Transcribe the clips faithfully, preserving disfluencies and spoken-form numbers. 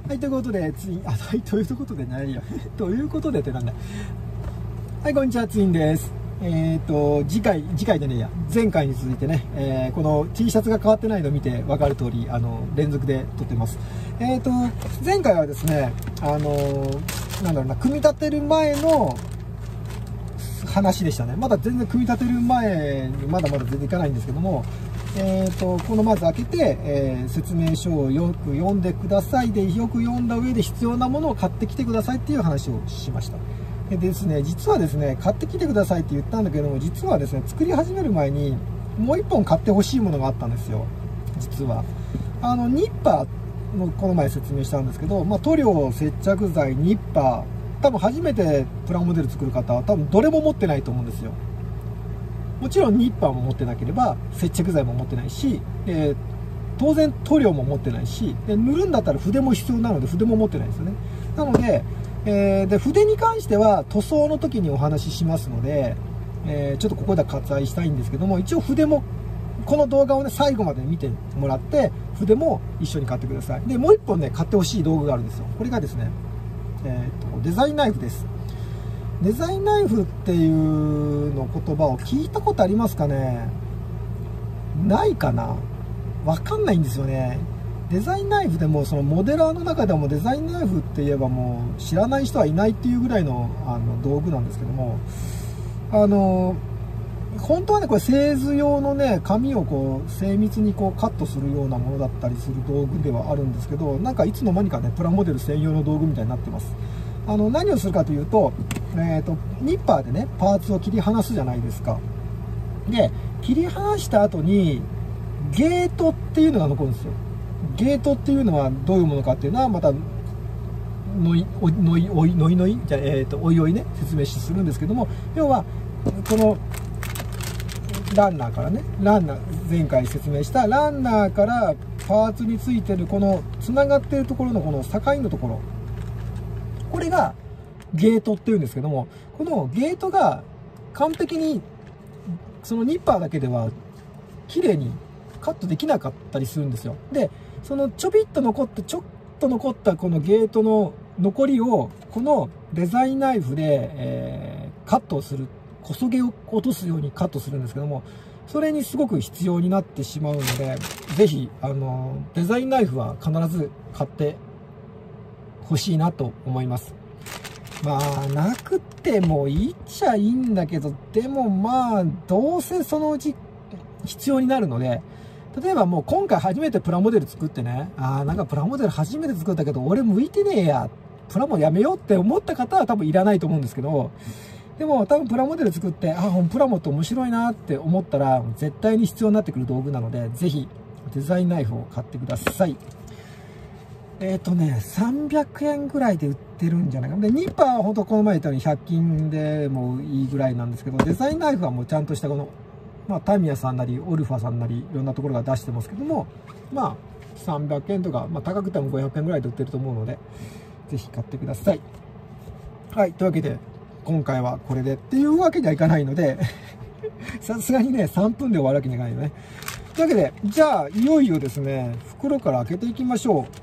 はい、ということで、ツイン、あ、はい、ということでないよ。ということでってなんだ。はい、こんにちは、ツインです。えっと、次回、次回でねえや、前回に続いてね、えー、この T シャツが変わってないのを見て分かる通り、あの、連続で撮ってます。えっと、前回はですね、あの、なんだろうな、組み立てる前の話でしたね。まだ全然組み立てる前にまだまだ全然いかないんですけども、えー、とこのまず開けて、えー、説明書をよく読んでくださいで、よく読んだ上で必要なものを買ってきてくださいっていう話をしました。でですね、実はですね、買ってきてくださいって言ったんだけども、実はですね、作り始める前にもういっぽん買ってほしいものがあったんですよ。実はあのニッパーのこの前説明したんですけど、まあ、塗料、接着剤、ニッパー、多分初めてプラモデル作る方は多分どれも持ってないと思うんですよ。もちろんニッパーも持ってなければ接着剤も持ってないし、えー、当然塗料も持ってないし、で塗るんだったら筆も必要なので筆も持ってないですよね。なので、えー、で筆に関しては塗装の時にお話ししますので、えー、ちょっとここでは割愛したいんですけども、一応筆もこの動画をね最後まで見てもらって筆も一緒に買ってください。でもういっぽんね買ってほしい道具があるんですよ。これがですね、えー、とデザインナイフです。デザインナイフっていうの言葉を聞いたことありますかね。ないかな、わかんないんですよね。デザインナイフでもそのモデラーの中でもデザインナイフって言えばもう知らない人はいないっていうぐらいのあの道具なんですけども、あの本当はねこれ製図用のね紙をこう精密にこうカットするようなものだったりする道具ではあるんですけど、なんかいつの間にかねプラモデル専用の道具みたいになってます。あの何をするかというと、えーと、ニッパーでねパーツを切り離すじゃないですか。で切り離した後にゲートっていうのが残るんですよ。ゲートっていうのはどういうものかっていうのはまたのいおいのいおいのいのいじゃえーとおいおいね説明するんですけども、要はこのランナーからねランナー前回説明したランナーからパーツについてるこのつながっているところのこの境のところ、これがゲートっていうんですけども、このゲートが完璧にそのニッパーだけでは綺麗にカットできなかったりするんですよ。でそのちょびっと残ってちょっと残ったこのゲートの残りをこのデザインナイフで、えー、カットをする、こそげを落とすようにカットするんですけども、それにすごく必要になってしまうので、是非あのデザインナイフは必ず買って欲しいなと思います。まあなくてもいいっちゃいいんだけど、でもまあどうせそのうち必要になるので、例えばもう今回初めてプラモデル作ってね、ああなんかプラモデル初めて作ったけど俺向いてねえや、プラモやめようって思った方は多分いらないと思うんですけど、でも多分プラモデル作ってああプラモって面白いなって思ったら絶対に必要になってくる道具なので、ぜひデザインナイフを買ってください。えっとね、さんびゃくえんぐらいで売ってるんじゃないかな。で、ニッパーは本当この前言ったようにひゃく均でもいいぐらいなんですけど、デザインナイフはもうちゃんとしたこの、まあ、タミヤさんなり、オルファさんなり、いろんなところが出してますけども、まあ、さんびゃくえんとか、まあ、高くてもごひゃくえんぐらいで売ってると思うので、ぜひ買ってください。はい、というわけで、今回はこれでっていうわけにはいかないので、さすがにね、さんぷんで終わるわけにいかないよね。というわけで、じゃあ、いよいよですね、袋から開けていきましょう。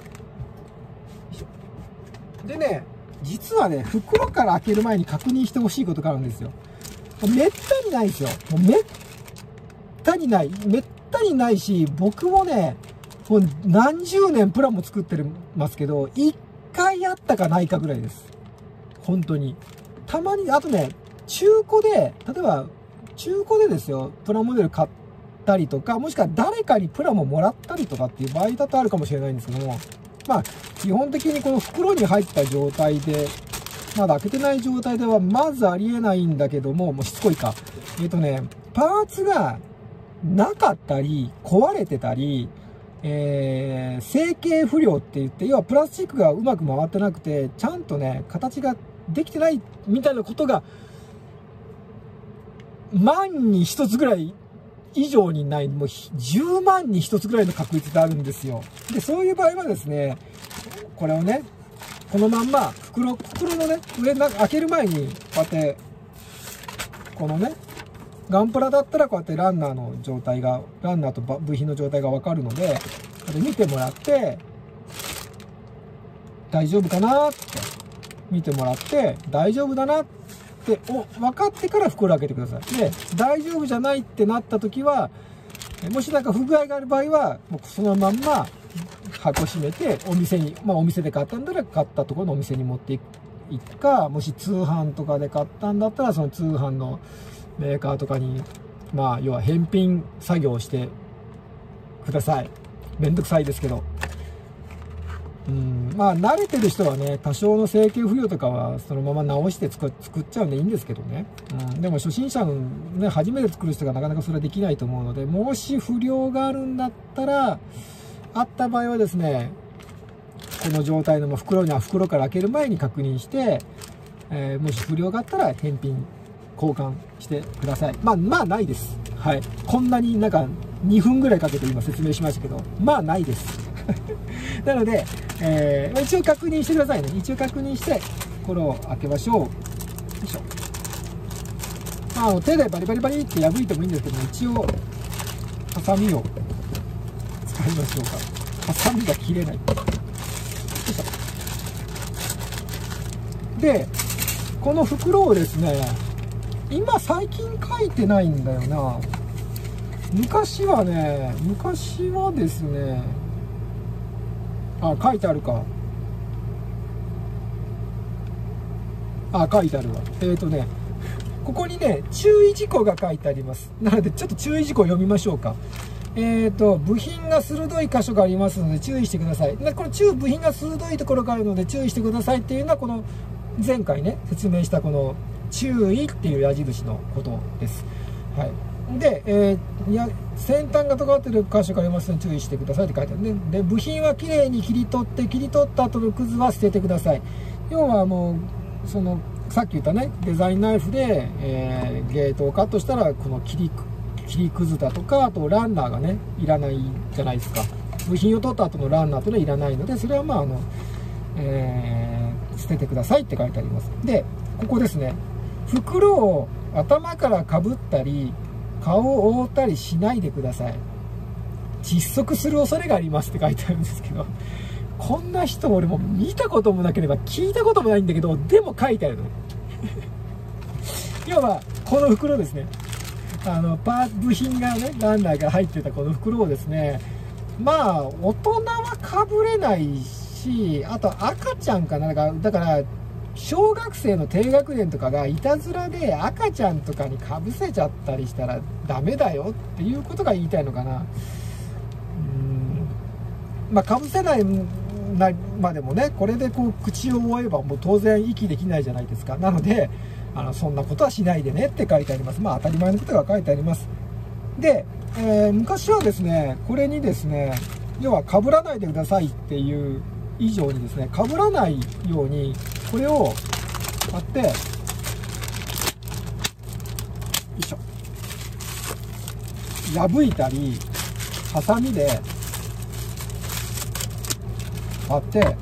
でね、実はね、袋から開ける前に確認してほしいことがあるんですよ。めったにないですよ。もうめったにない。めったにないし、僕もね、もう何十年プラモ作ってますけど、一回あったかないかぐらいです。本当に。たまに、あとね、中古で、例えば、中古でですよ、プラモデル買ったりとか、もしくは誰かにプラモもらったりとかっていう場合だとあるかもしれないんですけども、まあ、基本的にこの袋に入った状態で、まだ開けてない状態ではまずありえないんだけども、もうしつこいか。えっとね、パーツがなかったり、壊れてたり、えー、成形不良って言って、要はプラスチックがうまく回ってなくて、ちゃんとね、形ができてないみたいなことが、万に一つぐらい以上にない、もうじゅうまんに一つぐらいの確率であるんですよ。で、そういう場合はですね、これをね、このまんま袋、袋のね、上な開ける前に、こうやって、このね、ガンプラだったらこうやってランナーの状態が、ランナーと部品の状態がわかるので、これ見てもらって、 大丈夫かなって見てもらって、大丈夫だなってお分かってから袋開けてください。で、大丈夫じゃないってなった時は、もしなんか不具合がある場合は、もうそのまんま箱閉めて、お店に、まあお店で買ったんだら買ったところのお店に持っていくか、もし通販とかで買ったんだったら、その通販のメーカーとかに、まあ要は返品作業をしてください。めんどくさいですけど。うん、まあ慣れてる人はね、多少の請求不要とかはそのまま直して作っちゃうんでいいんですけどね。うん、でも初心者のね、初めて作る人がなかなかそれはできないと思うので、もし不良があるんだったら、あった場合はですね、この状態の袋には袋から開ける前に確認して、えー、もし不良があったら返品交換してください。まあまあないです。はい。こんなになんかにふんぐらいかけて今説明しましたけど、まあないです。なので、えー、一応確認してくださいね。一応確認して、これを開けましょう。よいしょ。まあ、手でバリバリバリって破いてもいいんですけども、一応、ハサミを使いましょうか。ハサミが切れない。よいしょ。で、この袋をですね、今最近書いてないんだよな。昔はね、昔はですね、あ、書いてあるか。あ、書いてあるわ。えーとね、ここにね、注意事項が書いてあります。なので、ちょっと注意事項を読みましょうか。えーと、部品が鋭い箇所がありますので注意してください。で、この中部品が鋭いところがあるので注意してくださいっていうのは、この前回ね、説明したこの注意っていう矢印のことです。はい。で、えー、いや先端が尖っている箇所がありますので注意してくださいって書いてあるね。で、部品はきれいに切り取って切り取った後のくずは捨ててください。要はもうそのさっき言ったね、デザインナイフで、えー、ゲートをカットしたらこの切り切りくずだとか、あとランナーがねいらないじゃないですか。部品を取った後のランナーというのはいらないので、それはまああの、えー、捨ててくださいって書いてあります。で、ここですね、袋を頭からかぶったり顔を覆ったりしないでください。窒息する恐れがありますって書いてあるんですけど、こんな人俺も見たこともなければ聞いたこともないんだけど、でも書いてあるの要はこの袋ですね、あのパー部品がね、ランナーが入ってたこの袋をですね、まあ大人はかぶれないし、あと赤ちゃんかな、だから小学生の低学年とかがいたずらで赤ちゃんとかにかぶせちゃったりしたらダメだよっていうことが言いたいのかな。うーん、まあかぶせないまでもね、これでこう口を覆えばもう当然息できないじゃないですか。なのであのそんなことはしないでねって書いてあります。まあ当たり前のことが書いてあります。で、えー、昔はですね、これにですね、要はかぶらないでくださいっていう以上にですね、かぶらないようにこれをこうやってよいしょ破いたり、ハサミでこうやってこ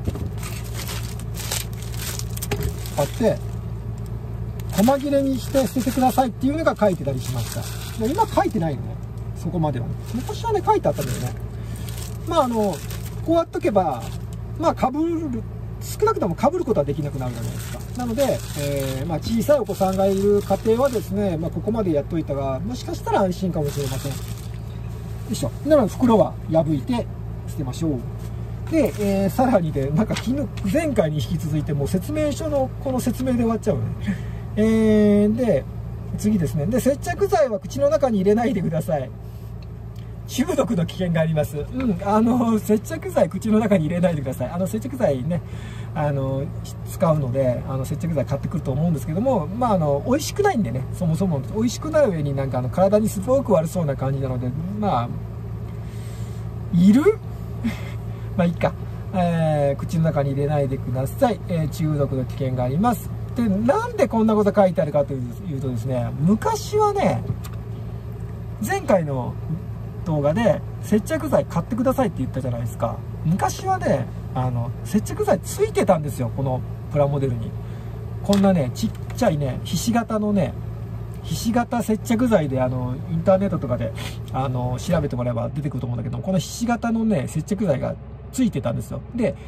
うやって細切れにして捨ててくださいっていうのが書いてたりしました。今書いてないのね、そこまでは。昔はね書いてあったんだよね。まああのこうやっとけば、まあかぶる、少なくともかぶることはできなくなるじゃないですか。なので、えーまあ、小さいお子さんがいる家庭はですね、まあ、ここまでやっといたが、もしかしたら安心かもしれません。よいしょ。なので袋は破いて捨てましょう。で、えー、さらにで、なんか昨日前回に引き続いてもう説明書のこの説明で終わっちゃうね。えー、で次ですね。で、接着剤は口の中に入れないでください。中毒の危険があります。うん、あの接着剤口の中に入れないでください。あの接着剤ね、あの使うので、あの接着剤買ってくると思うんですけども、まああの美味しくないんでね、そもそも美味しくない上になんかあの体にすごく悪そうな感じなので、まあいるまあいいか、えー、口の中に入れないでください。えー、中毒の危険があります。で、なんでこんなこと書いてあるかというとですね、昔はね、前回の動画で接着剤買ってくださいって言ったじゃないですか。昔はね、あの接着剤ついてたんですよ、このプラモデルに。こんなねちっちゃいねひし形のねひし形接着剤で、あのインターネットとかであの調べてもらえば出てくると思うんだけど、このひし形のね接着剤がついてたんですよ。で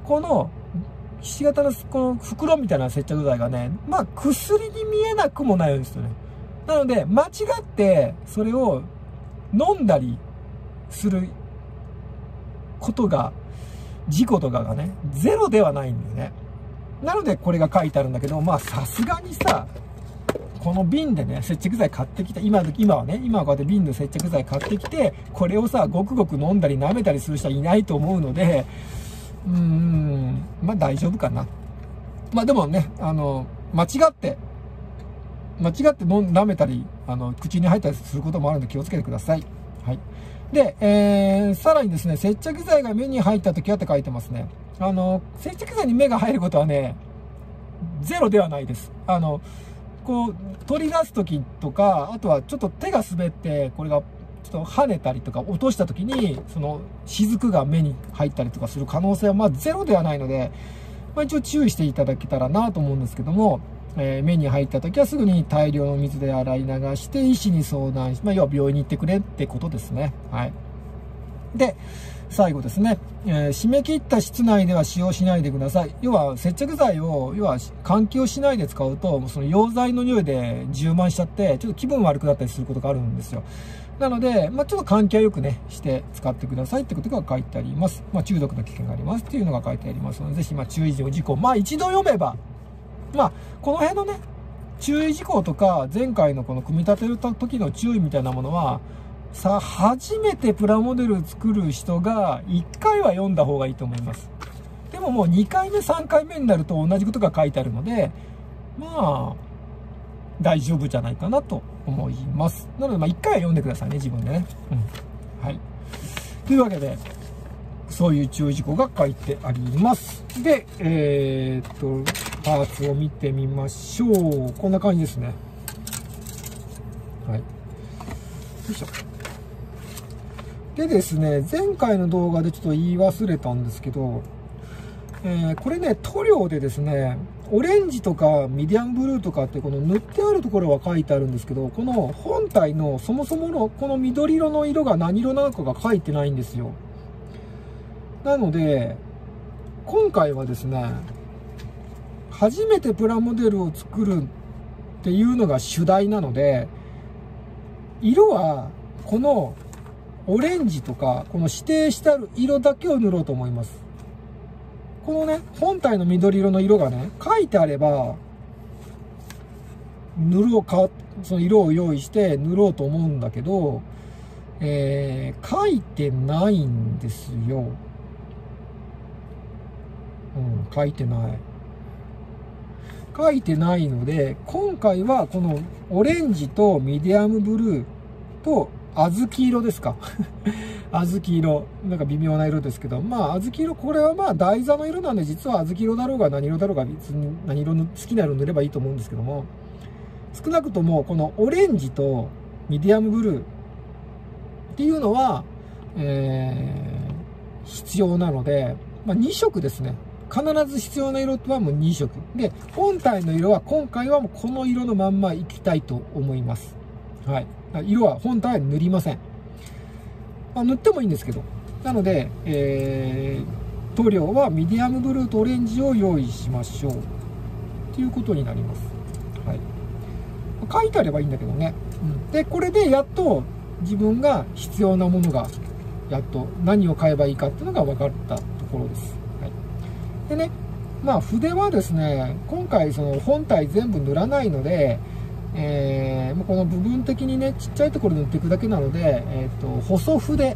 このひし形のこの袋みたいな接着剤がね、まあ薬に見えなくもないんですよね。なので間違ってそれを飲んだりすることが、事故とかがねゼロではないんだよね。なのでこれが書いてあるんだけど、まあさすがにさ、この瓶でね接着剤買ってきた、今今はね今はこうやって瓶の接着剤買ってきて、これをさごくごく飲んだり舐めたりする人はいないと思うので、うーんまあ大丈夫かな。まあでもね、あの間違って間違って飲ん舐めたりあの口に入ったりすることもあるので気をつけてください。はい。で、えー、さらにですね、接着剤が目に入った時はって書いてますね。あの、接着剤に目が入ることはね、ゼロではないです。あの、こう、取り出す時とか、あとはちょっと手が滑って、これがちょっと跳ねたりとか落とした時に、その雫が目に入ったりとかする可能性はまあゼロではないので、まあ一応注意していただけたらなと思うんですけども、えー、目に入った時はすぐに大量の水で洗い流して医師に相談し、まあ、要は病院に行ってくれってことですね。はい。で、最後ですね、えー、締め切った室内では使用しないでください。要は接着剤を、要は換気をしないで使うと、その溶剤の匂いで充満しちゃって、ちょっと気分悪くなったりすることがあるんですよ。なので、まあ、ちょっと換気はよくね、して使ってくださいってことが書いてあります。まあ、中毒の危険がありますっていうのが書いてありますので、ぜひ、まあ、注意事項、まあ、一度読めば、まあ、この辺のね、注意事項とか、前回のこの組み立てる時の注意みたいなものは、さあ、初めてプラモデル作る人がいっかいは読んだ方がいいと思います。でももうにかいめ、さんかいめになると同じことが書いてあるので、まあ、大丈夫じゃないかなと思います。なので、まあ、いっかいは読んでくださいね、自分でね。うん。はい。というわけで、そういう注意事項が書いてあります。で、えー、っと、パーツを見てみましょう。こんな感じですね。はい。よいしょ。でですね、前回の動画でちょっと言い忘れたんですけど、えー、これね、塗料でですね、オレンジとかミディアムブルーとかってこの塗ってあるところは書いてあるんですけど、この本体のそもそものこの緑色の色が何色なのかが書いてないんですよ。なので、今回はですね、初めてプラモデルを作るっていうのが主題なので、色はこのオレンジとか、この指定してある色だけを塗ろうと思います。このね、本体の緑色の色がね、書いてあれば、塗ろうか、その色を用意して塗ろうと思うんだけど、えー、書いてないんですよ。うん、書いてない。書いてないので、今回はこのオレンジとミディアムブルーと小豆色ですか。小豆色。なんか微妙な色ですけど、まあ小豆色、これはまあ台座の色なんで、実は小豆色だろうが何色だろうが別に何色の好きな色塗ればいいと思うんですけども、少なくともこのオレンジとミディアムブルーっていうのは、えー、必要なので、まあに色ですね。必ず必要な色はもうに色。で、本体の色は今回はもうこの色のまんまいきたいと思います。はい。色は本体は塗りません。まあ、塗ってもいいんですけど。なので、えー、塗料はミディアムブルーとオレンジを用意しましょう。ということになります。はい。書いてあればいいんだけどね。うん、で、これでやっと自分が必要なものが、やっと何を買えばいいかっていうのが分かったところです。でね、まあ筆はですね、今回その本体全部塗らないので、えー、この部分的にね、ちっちゃいところ塗っていくだけなので、えっと、細筆。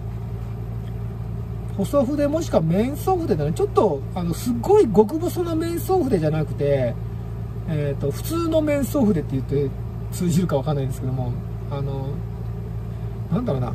細筆もしくは面相筆でね、ちょっと、あの、すっごい極細な面相筆じゃなくて、えっと、普通の面相筆って言って通じるかわかんないんですけども、あの、なんだろうな、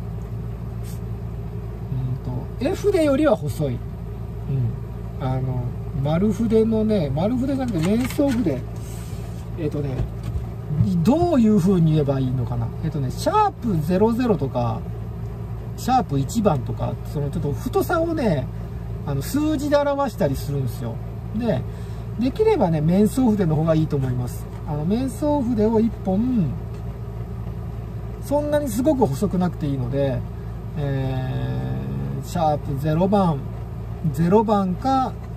うんと、絵筆よりは細い。うん。あの丸筆のね、丸筆じゃなくて面相筆、えっとね、どういう風に言えばいいのかな、えっとね、シャープゼロゼロとか、シャープいちばんとか、そのちょっと太さをね、あの数字で表したりするんですよ。で、できればね、面相筆の方がいいと思います。あの面相筆をいっぽん、そんなにすごく細くなくていいので、えー、シャープゼロばん、ゼロばんか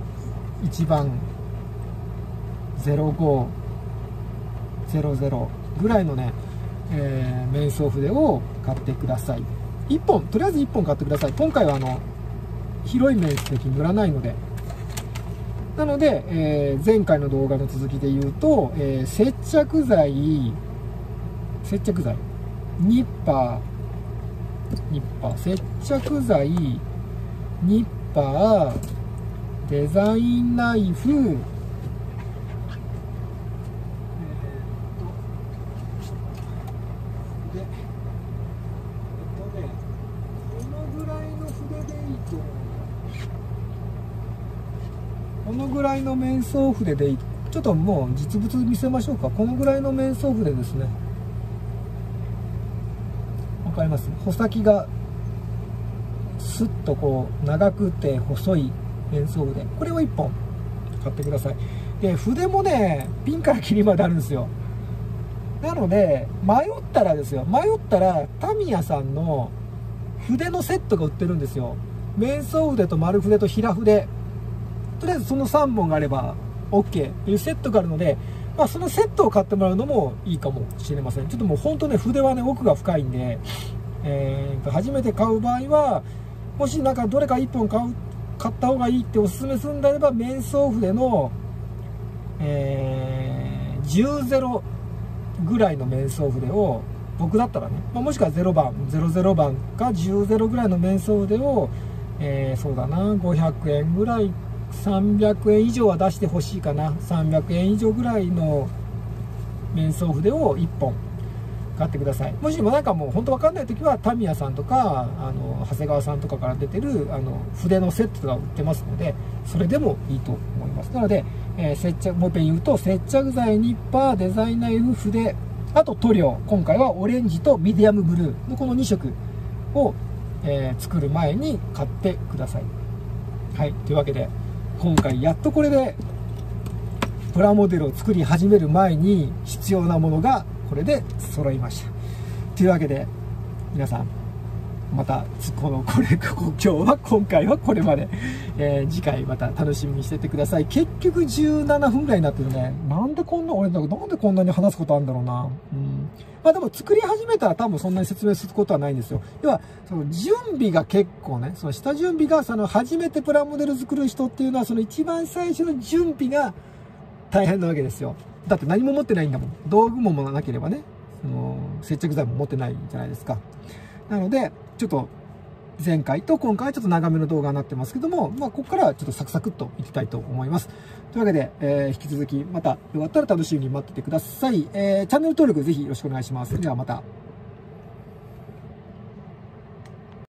いちばんゼロごゼロゼロぐらいのね、えー、面相筆を買ってください。いっぽん、とりあえずいっぽん買ってください。今回はあの広い面積塗らないので。なので、えー、前回の動画の続きで言うと、えー、接着剤接着剤ニッパーニッパー接着剤ニッパーデザインナイフ、えー、っとでえっとねこのぐらいの筆でいいと思う。このぐらいの面相筆でいい。ちょっともう実物見せましょうか。このぐらいの面相筆ですね。わかります？穂先がスッとこう長くて細い面相筆、これをいっぽん買ってください。で筆もねピンからキリまであるんですよ。なので迷ったらですよ迷ったらタミヤさんの筆のセットが売ってるんですよ。面相筆と丸筆と平筆、とりあえずそのさんぼんがあれば オーケー っていうセットがあるので、まあ、そのセットを買ってもらうのもいいかもしれません。ちょっともう本当ね筆はね奥が深いんで、えー、と初めて買う場合はもしなんかどれかいっぽん買う買った方がいいっておすすめするんであれば面相筆の、えー、じゅうゼロぐらいの面相筆を僕だったらね、まあ、もしくはゼロばんゼロゼロばんかじゅうゼロぐらいの面相筆を、えー、そうだなごひゃくえんぐらいさんびゃくえん以上は出してほしいかな。さんびゃくえん以上ぐらいの面相筆をいっぽん買ってください。もしもなんかもう本当わかんない時はタミヤさんとかあの長谷川さんとかから出てるあの筆のセットが売ってますので、それでもいいと思います。なので、えー、接着もう一遍言うと接着剤ニッパーデザインナイフ筆、あと塗料、今回はオレンジとミディアムブルーのこのにしょくを、えー、作る前に買ってください。はい、というわけで今回やっとこれでプラモデルを作り始める前に必要なものがこれで揃いました。というわけで皆さんまたこのこれ今日は今回はこれまで、えー、次回また楽しみにしててください。結局じゅうななふんぐらいになってるね。なんでこんな俺なんでこんなに話すことあるんだろうな。うんまあでも作り始めたら多分そんなに説明することはないんですよ。要はその準備が結構ね、その下準備がその初めてプラモデル作る人っていうのはその一番最初の準備が大変なわけですよ。だって何も持ってないんだもん。道具も持たなければね、その接着剤も持ってないじゃないですか。なのでちょっと前回と今回はちょっと長めの動画になってますけども、まあここからはちょっとサクサクっといきたいと思います。というわけで、えー、引き続きまたよかったら楽しみに待っててください。えー、チャンネル登録ぜひよろしくお願いします。ではまた。